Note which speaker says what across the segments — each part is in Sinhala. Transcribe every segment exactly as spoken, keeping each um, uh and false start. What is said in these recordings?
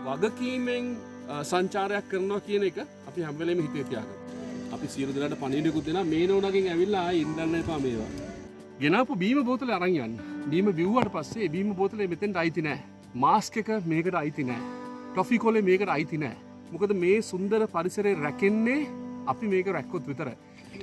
Speaker 1: වගකීමෙන් සංචාරයක් කරනවා කියන එක අපි හැම වෙලේම හිතේ තියාගන්න. අපි සියලු දෙනාට පණිවිඩයක්ත් දෙනවා මේ නෝනගෙන් ඇවිල්ලා ආයෙ ඉඳන්න එපා මේවා. ගෙනාපු බීම බෝතලේ අරන් යන්න. බීම බිව්වට පස්සේ බීම බෝතලේ මෙතෙන්ට අයිති නැහැ. මාස්ක් එක මේකට අයිති නැහැ. ටොෆි කොලේ මේකට අයිති නැහැ. මොකද මේ සුන්දර පරිසරය රැකෙන්නේ අපි මේක රැක්කොත් විතරයි.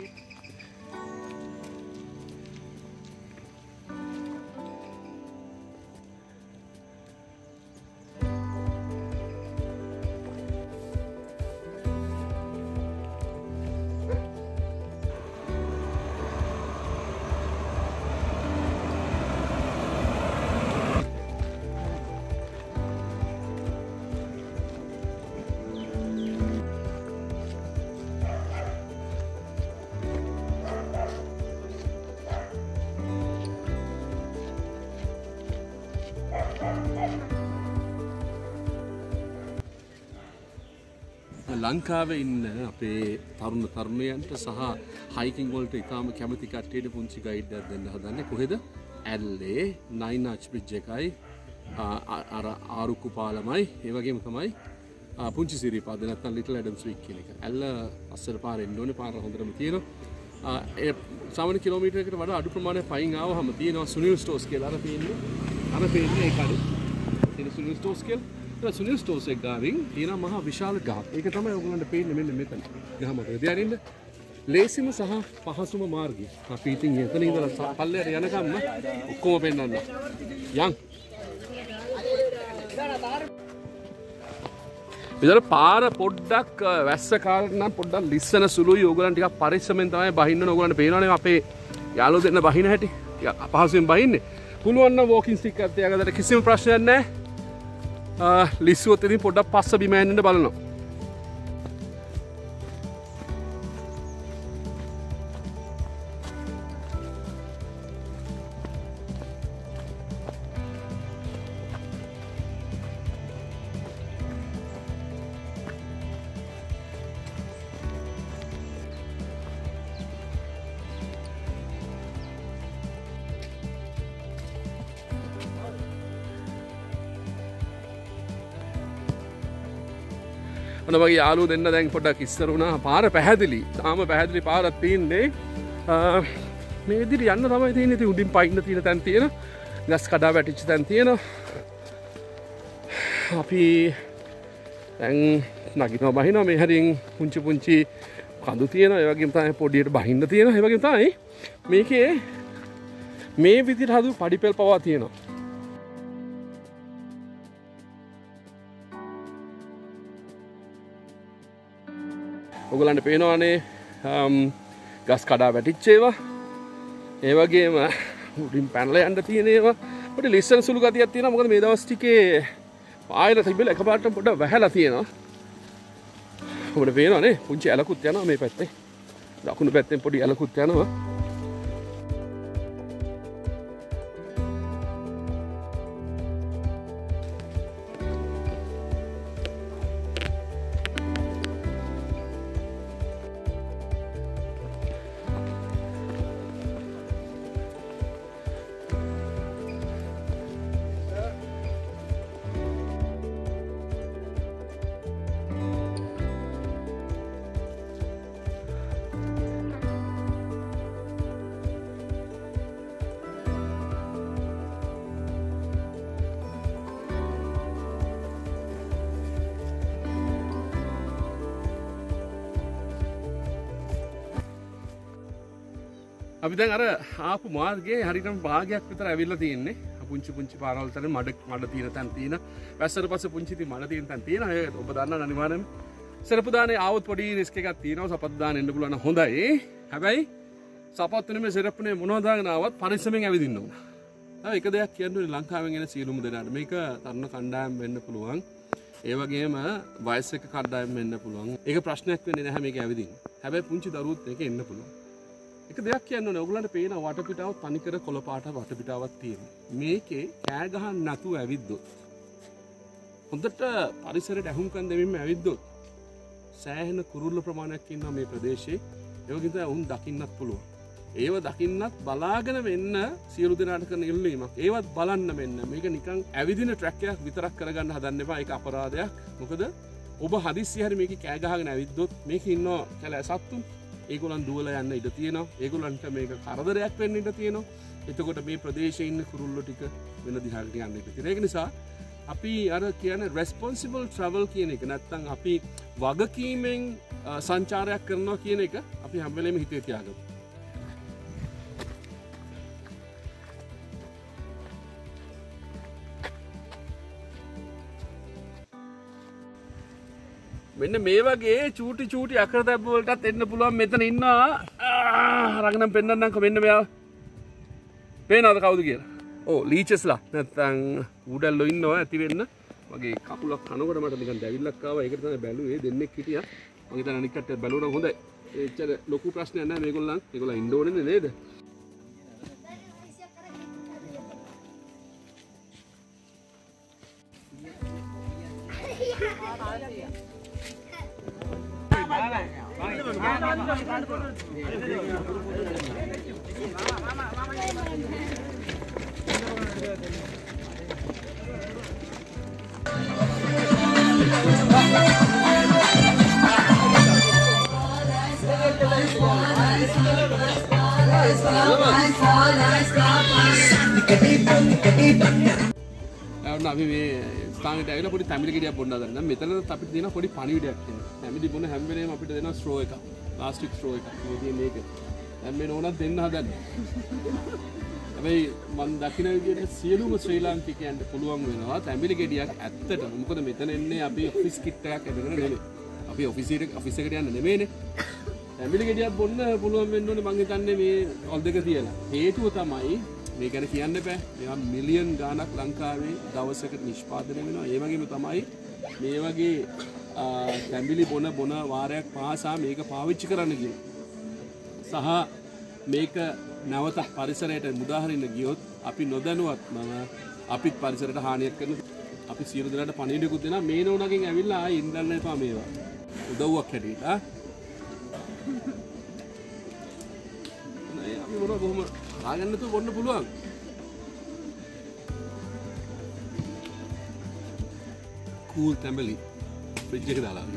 Speaker 1: ලංකාවේ ඉන්න අපේ තරුණ තරුණයන්ට සහ හයිකින් වලට ඉතාම කැමති කට්ටියට පුංචි ගයිඩ් එකක් දෙන්න හදන්නේ. කොහෙද? ඇල්ලේ නයින් ආච් බ්‍රිජ් එකයි අර ආරුක්කු පාලමයි ඒ වගේම තමයි පුංචි සිරිපාද නැත්නම් ලිටල් ඇඩම්ස් වික් කියන එක. ඇල්ල අස්සර පාර එන්න ඕනේ. පාර හොඳටම තියෙනවා. ඒ සාමාන්‍ය කිලෝමීටරයකට වඩා අඩු ප්‍රමාණයක් පයින් ආවහම තියෙනවා සුනිල් ස්ටෝර්ස් කියලා. අර පේන්නේ අර පේන්නේ ඒ කඩේ. තියෙන සුනිල් ස්ටෝර්ස් කියලා. සුනිල් ස්ටෝර්ස් එක ගාවින් තියෙන මහා විශාල ගහක්. ඒක තමයි ඔයගොල්ලන්ට පේන්නේ මෙන්න මෙතන. ගහ මත. තියාගෙන ඉන්න. ලේසිම සහ පහසුම මාර්ගය. අපි ඉතින් එතන ඉඳලා පල්ලයට යනකම්ම ඔක්කොම පෙන්නන්න. යන්. විතර පාර පොඩ්ඩක් වැස්ස කාලේ නම් පොඩ්ඩක් ලිස්සන සුළුයි. ඔයගොල්ලන් ටිකක් පරිස්සමෙන් තමයි බහින්න ඕනේ. ඔයගොල්ලන්ට පේනවනේ අපේ යාළුවෝ දෙන්න බහින හැටි. ටිකක් අපහසුයෙන් බහින්නේ. පුළුවන් නම් වෝකින් ස්ටික් එකක් තියාගන්න කිසිම ප්‍රශ්නයක් නැහැ. ලිස්සුවොත් ඉතින් පොඩ්ඩක් පස්ස බිම යන්න බලනවා. ඔන්න මගේ යාළුවෝ දෙන්න දැන් පොඩ්ඩක් ඉස්සර වුණා. පාර පැහැදිලි. තාම පැහැදිලි පාරක් තියෙන්නේ. මේ විදිහට යන්න තමයි තියෙන්නේ. ඉතින් උඩින් පයින්න තියෙන තැන් තියෙන. ගස් කඩා වැටිච්ච තැන් තියෙනවා. අපි දැන් නගිනවා බහිනවා. මේ හැරින් පුංචි පුංචි කඳු තියෙනවා. ඒ වගේම තමයි පොඩියට බහින්න තියෙනවා. ඒ වගේම තමයි මේකේ මේ විදිහට හදපු පඩිපෙල් පවා තියෙනවා. ඔයගොල්ලන්ට පේනවානේ ගස් කඩා වැටිච්ච ඒවා. ඒ වගේම උඩින් පැනලා යන්න තියෙන ඒවා. පොඩි ලිස්සන සුළු ගතියක් තියෙනවා. මොකද මේ දවස් ටිකේ පායල තිබෙලා එකපාරට පොඩ්ඩක් වැහැලා තියෙනවා. ඔබට පේනවානේ පුංචි ඇලකුත් යනවා මේ පැත්තේ. දකුණු පැත්තෙන් පොඩි ඇලකුත් යනවා. අපි දැන් අර ආපු මාර්ගයේ හරියටම භාගයක් විතර ඇවිල්ලා තියෙන්නේ. පුංචි පුංචි පාරවල් වල මඩ මඩ තියෙන තැන් තියෙන. වැස්සට පස්සේ පුංචි ඉතින් මඩ තියෙන තැන් තියෙන. ඒක ඔබ දන්නා අනිවාර්යයෙන්ම. සරපු දානේ ආවොත් පොඩි රිස්ක් එකක් තියෙනවා. සපත්තු දාන්න එන්න පුළුවන් නම් හොඳයි. හැබැයි සපත්තු නෙමෙයි සරප්පුනේ මොනවද දාගෙන ආවත් පරිස්සමෙන් ඇවිදින්න ඕන. තව එක දෙයක් කියන්න ලංකාවෙන් එන සියලුම දෙනාට මේක තරුණ කණ්ඩායම් වෙන්න පුළුවන්. ඒ වගේම වයසක කණ්ඩායම් වෙන්න පුළුවන්. ඒක ප්‍රශ්නයක් වෙන්නේ නැහැ මේක ඇවිදින්න. හැබැයි පුංචි දරුවොත් මේක එන්න පුළුවන්. එක දෙයක් කියන්න ඕනේ. ඔයගොල්ලන්ට පේන වටපිටාව තනිකර කොළ පාට වටපිටාවක් තියෙනවා. මේකේ කෑ ගහන්න නැතුව ඇවිද්දොත් හොඳට පරිසරයට ඇහුම්කන් දෙමින්ම ඇවිද්දොත් සෑහෙන කුරුල්ල ප්‍රමාණයක් ඉන්නවා මේ ප්‍රදේශයේ. ඒ වගේම තමයි උන් දකින්නත් පුළුවන්. ඒව දකින්නත් බලාගෙන වෙන්න සියලු දෙනාට කරන ඉල්ලීමක්. ඒවත් බලන්න මෙන්න. මේක නිකන් ඇවිදින ට්‍රැක් එකක් විතරක් කරගන්න හදන්න එපා. ඒක අපරාධයක්. මොකද ඔබ හදිස්සිය හරි මේක කෑ ගහගෙන ඇවිද්දොත් මේක ඉන්නවා කැලෑ සත්තුන්. ඒගොල්ලන් දුවලා යන්න ඉඩ තියෙනවා. ඒගොල්ලන්ට මේක කරදරයක් වෙන්න ඉඩ තියෙනවා. එතකොට මේ ප්‍රදේශයේ ඉන්න කුරුල්ලෝ ටික වෙන දිහාකට යන්න ඉඩ තියෙනවා. ඒක නිසා අපි අර කියන්නේ responsible travel කියන එක නැත්තම් අපි වගකීමෙන් සංචාරයක් කරනවා කියන එක අපි හැම වෙලේම හිතේ තියාගමු. මෙන්න මේ වගේ චූටි චූටි අකරතැබ්බ වලටත් එන්න පුළුවන්. මෙතන ඉන්නවා අරගෙනම් පෙන්නන්නම්කෝ මෙන්න මෙයා. පේනවද කවුද කියලා? ඕ ලීචස්ලා නැත්තම් ඌඩල්ලෝ ඉන්නවා ඇති වෙන්න. මගේ කකුලක් කනකොට මට නිකන් දැවිල්ලක් ආවා. ඒකට තමයි බැලුවේ. දෙන්නෙක් හිටියා. මම හිතන අනික් කට්ටියත් බැලුවා නම් හොඳයි. එච්චර ලොකු ප්‍රශ්නයක් නැහැ මේගොල්ලන්. ඒගොල්ලන් ඉන්න ඕනේ නේද? අපි මේ ස්ථානයට ඇවිල්ලා පොඩි තැඹිලි ගෙඩියක් බොන්න හදන්න. මෙතන අපිට දෙන පොඩි පණිවිඩයක් තියෙනවා. තැඹිලි බොන හැම වෙලේම අපිට දෙනවා ස්ට්‍රෝ එකක්. ප්ලාස්ටික් ස්ට්‍රෝ එකක්. මේ තියෙන මේක. දැන් මේ නෝනක් දෙන්න හදන්නේ. හැබැයි මම දකින විදිහට සියලුම ශ්‍රී ලාංකිකයන්ට පුළුවන් වෙනවා තැඹිලි ගෙඩියක් ඇත්තටම. මොකද මෙතන එන්නේ අපි ඔෆිස් කිට් එකක් අරගෙන නෙමෙයි. අපි ඔෆිස් එකට ඔෆිස් එකට යන්න නෙමෙයිනේ. තැඹිලි ගෙඩියක් බොන්න පුළුවන් වෙන්න ඕනේ මං හිතන්නේ මේ ඔල් දෙක තියලා. හේතුව තමයි මේ ගැන කියන්න බෑ. මේවා මිලියන් ගාණක් ලංකාවේ දවසකට නිෂ්පාදනය වෙනවා. ඒ වගේම තමයි මේ වගේ තැඹිලි බොන බොන වාරයක් පාසා මේක පාවිච්චි කරන්න කියන. සහ මේක නැවත පරිසරයට මුදාහරින්න ගියොත් අපි නොදැනුවත්වම අපිත් පරිසරයට හානියක් කරනවා. අපි සියලු දෙනාට පණිවිඩයක්ත් දෙනවා. මේ නෝනගෙන් ඇවිල්ලා ආයෙ ඉඳන්න එපා මේවා. උදව්වක් හැටියට. ආ නෑ අපි මොනවා කොහොම ආගන්න තු බොන්න පුළුවන්. කූල් තැඹිලි ෆ්‍රිජ් එකේ දාලා.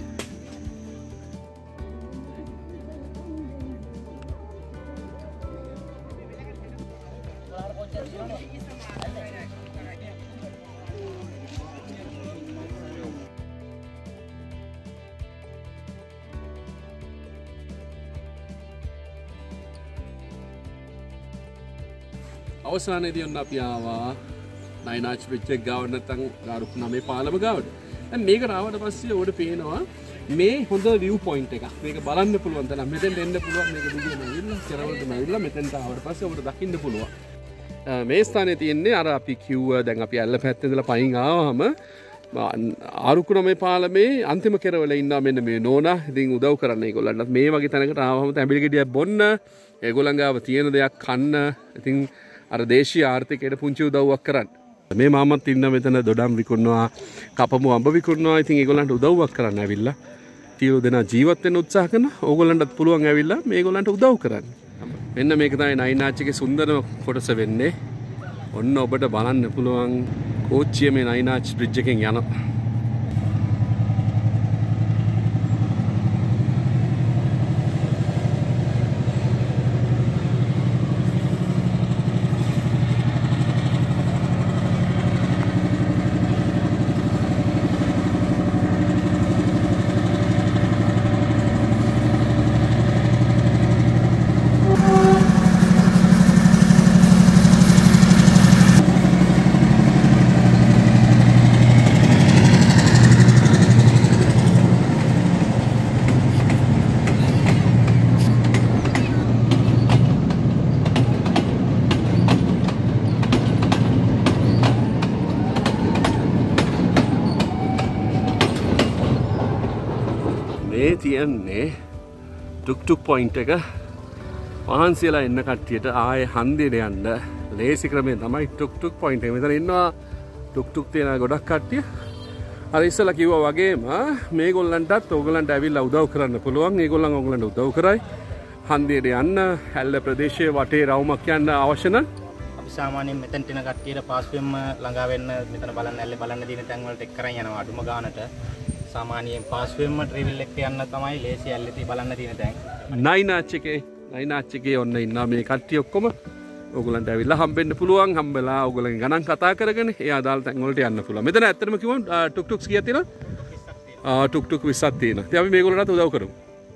Speaker 1: අවසානයේදී ඔන්න අපි ආවා නයිනාච් බ්‍රිජ් එක ගාව නැත්නම් ගාරුක් නමේ පාලම ගාවට. දැන් මේක ආවට පස්සේ ඔබට පේනවා මේ හොඳ view point එකක්. මේක බලන්න පුළුවන් තරම් මෙතෙන්ට එන්න පුළුවන්. මේක දිගින් ඇවිල්ලා කෙරවලට ඇවිල්ලා මෙතෙන්ට ආවට පස්සේ ඔබට දකින්න පුළුවන්. මේ ස්ථානයේ තියෙන්නේ අර අපි කිව්ව දැන් අපි ඇල්ල පැත්තේ ඉඳලා පයින් ආවම ආරුක්කු නමේ පාලමේ අන්තිම කෙරවල ඉන්නවා මෙන්න මේ නෝනා. ඉතින් උදව් කරන්න ඒගොල්ලන්ට මේ වගේ තැනකට ආවම තැඹිලි ගෙඩියක් බොන්න ඒගොල්ලන් ගාව තියෙන දෙයක් කන්න. ඉතින් අර දේශීය ආර්ථිකයට පුංචි උදව්වක් කරන්න. මේ මාමත් ඉන්න මෙතන දොඩම් විකුණනවා, කපමු අඹ විකුණනවා. ඉතින් ඒගොල්ලන්ට උදව්වක් කරන්න ඇවිල්ලා සියලු දෙනා ජීවත් වෙන්න උත්සාහ කරනවා. ඕගොල්ලන්ටත් පුළුවන් ඇවිල්ලා මේගොල්ලන්ට උදව් කරන්න. මෙන්න මේක තමයි නයිනාච්චිගේ සුන්දරම කොටස වෙන්නේ. ඔන්න ඔබට බලන්න පුළුවන් කෝච්චිය මේ නයිනාච් බ්‍රිජ් එකෙන් යනවා. මේ තියන්නේ ටුක්ටුක් පොයින්ට් එක වහන්සියලා එන්න කට්ටියට ආයේ හන්දියට යන්න ලේසි ක්‍රමය තමයි ටුක්ටුක් පොයින්ට් එක. මෙතන ඉන්නවා ටුක්ටුක් තියෙන ගොඩක් කට්ටිය. අර ඉස්සලා කිව්වා වගේම මේගොල්ලන්ටත් ඕගොල්ලන්ට ඇවිල්ලා උදව් කරන්න පුළුවන්. ඒගොල්ලන් ඕගොල්ලන්ට උදව් කරයි. හන්දියට යන්න ඇල්ල ප්‍රදේශයේ වටේ රවුමක් යන්න අවශ්‍ය නම්
Speaker 2: අපි සාමාන්‍යයෙන් මෙතෙන්ට එන කට්ටියට පාස්වෙන්ම ළඟා වෙන්න මෙතන බලන්න ඇල්ලේ බලන්න දින තැන් වලට එක් කරන් යනවා අඩුම ගානට සාමාන්‍යයෙන් පාස්වෙන්ම ට්‍රැවල් එක යන්න තමයි ලේසි ඇල්ලේ බලන්න දින තැන්
Speaker 1: නයිනාච් එකේ නයිනාච් එකේ ඔන්න ඉන්නවා මේ කට්ටිය ඔක්කොම ඕගොල්ලන්ට ඇවිල්ලා හම්බෙන්න පුළුවන් හම්බෙලා ඕගොල්ලන්ගේ ගණන් කතා කරගෙන ඒ අදාළ තැන් වලට යන්න පුළුවන් මෙතන ඇත්තටම කිව්වොත් ටුක් ටුක්ස් කීයක් තියෙනවද ආ ටුක් ටුක් විස්සක් තියෙනවා ඉතින් අපි මේගොල්ලන්ට උදව් කරමු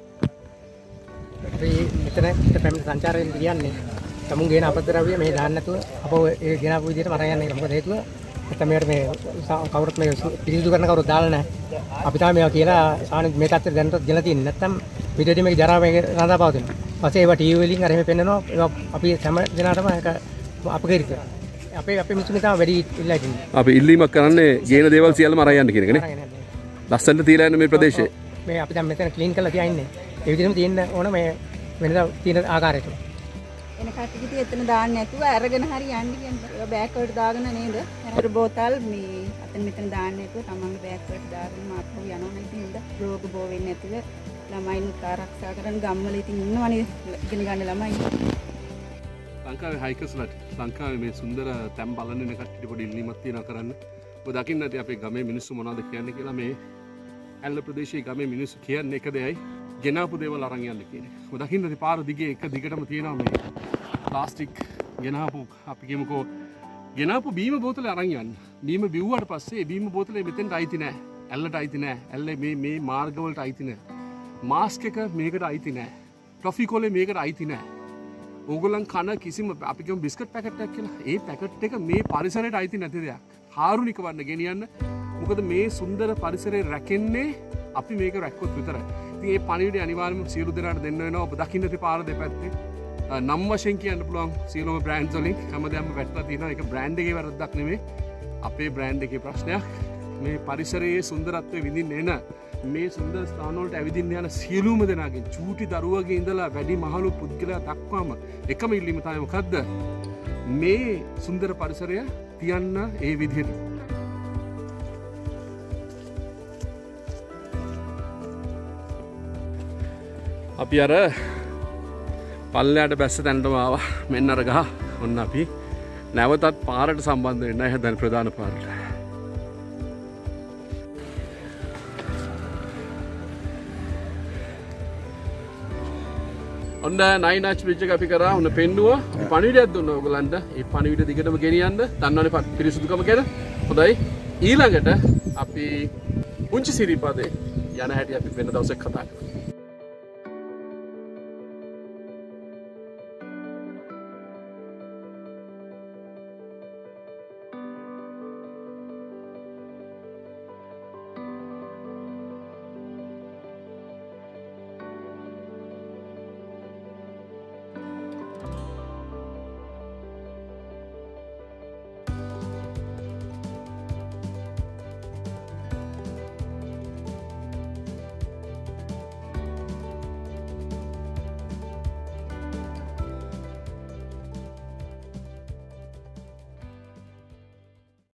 Speaker 3: අපි මෙතන පැමිණි සංචාරයෙන් කියන්නේ තමුන් ගේන අපද්‍රව්‍ය මේ දාන්න නැතුව අපෝ ඒ ගෙනාපු විදිහට මරන් යන්නේ මොකද හේතුව නැත්නම් මේකට මේ කවුරුත් මේ පිළිසුදු කරන කවුරුත් දාලා නැහැ අපි තමයි මේවා කියලා සාන මේ තත්ත්වෙට දැනටත් ගෙනලා තියෙන්නේ නැත්නම් විදිහට මේක ජරා මේක රඳා පවතිනවා ඊපස්සේ ඒවා ටීවී වලින් අර එහෙම පෙන්නනවා ඒවා අපි හැම දිනකටම ඒක අපකීරිත අපේ අපේ මිනිස්සු තමයි වැඩි ඉල්ලා ඉන්නේ
Speaker 1: අපි ඉල්ලීමක් කරන්නේ ගේන දේවල් සියල්ලම අරන් යන්න කියන එකනේ ලස්සනට තියලා ඉන්න මේ ප්‍රදේශයේ
Speaker 3: මේ අපි දැන් මෙතන ක්ලීන් කරලා තියා ඉන්නේ ඒ විදිහටම තියෙන්න ඕන මේ වෙනදා තියෙන ආකාරයට
Speaker 4: එන කට්ටිය එතන දාන්න නැතුව අරගෙන හරි යන්න කියන්නේ ඒක බෑග් වලට දාගෙන නේද අර බෝතල් මේ අතන මෙතන දාන්න නැතුව තමන්ගේ බෑග් වලට දාගෙන මාත්‍රව යනවා නේද නේද රෝග බෝ වෙන්නේ නැතුව ළමයින් ආරක්ෂා කරන් ගම්වල ඉතින් ඉන්නවනේ ඉගෙන ගන්න ළමයි
Speaker 1: ලංකාවේ හයිකර්ස්ලාට ලංකාවේ මේ සුන්දර තැන් බලන්න එන කට්ටියට පොඩි ඉල්ලීමක් තියෙනවා කරන්න ඔබ දකින්න ඇති අපේ ගමේ මිනිස්සු මොනවද කියන්නේ කියලා මේ ඇල්ල ප්‍රදේශයේ ගමේ මිනිස්සු කියන්නේ එක දෙයයි ගෙනාපු දේවල් අරන් යන්න කියන්නේ. ඔබ දකින්න ඇති පාර දිගේ එක දිගටම තියෙනවා මේ ප්ලාස්ටික් ගෙනාපු අපි කියමුකෝ ගෙනාපු බීම බෝතලේ අරන් යන්න. බීම බිව්වට පස්සේ ඒ බීම බෝතලේ මෙතෙන්ට අයිති නැහැ. ඇල්ලට අයිති නැහැ. ඇල්ලේ මේ මේ මාර්ගවලට අයිති නැහැ. මාස්ක් එක මේකට අයිති නැහැ. ටොෆි කොලේ මේකට අයිති නැහැ. ඕගොල්ලන් කන කිසිම අපි කියමු බිස්කට් පැකට් එකක් කියලා. ඒ පැකට් එක මේ පරිසරයට අයිති නැති දෙයක්. කාරුණික වන්න ගෙනියන්න. මොකද මේ සුන්දර පරිසරය රැකෙන්නේ අපි මේක රැක්කොත් විතරයි. ඉතින් මේ පණිවිඩය අනිවාර්යයෙන්ම සියලු දෙනාට දෙන්න වෙනවා. ඔබ දකින්න ඇති පාර දෙපැත්තේ නම් වශයෙන් කියන්න පුළුවන් සියලුම බ්‍රෑන්ඩ්ස් වලින් හැමදාම වැටලා තියෙනවා. ඒක බ්‍රෑන්ඩ් එකේ වැරද්දක් නෙමෙයි. අපේ බ්‍රෑන්ඩ් එකේ ප්‍රශ්නයක්. මේ පරිසරයේ සුන්දරත්වය විඳින්න එන මේ සුන්දර ස්ථාන වලට ඇවිදින්න යන සියලුම දෙනාගේ චූටි දරුවගේ ඉඳලා වැඩි මහලු පුද්ගලයා දක්වාම එකම ඉල්ලීම තමයි මොකද්ද? මේ සුන්දර පරිසරය තියන්න ඒ විදිහට. අපි අර පල්ලයට බැස්ස තැනටම ආවා. මෙන්න අර ගහ. ඔන්න අපි නැවතත් පාරට සම්බන්ධ වෙන්නයි හදන ප්‍රධාන පාරට. ඔන්න නයිනාච් බ්‍රිජ් එක අපි කරා. ඔන්න පෙන්නුවා. අපි පණිවිඩයක් දුන්නා ඔයගලන්ට. ඒ පණිවිඩ දිගටම ගෙනියන්න. දන්නවනේ පිරිසුදුකම ගැන. හොඳයි. ඊළඟට අපි පුංචි සිරිපාදේ යන හැටි අපි වෙන දවසක් කතා කරමු.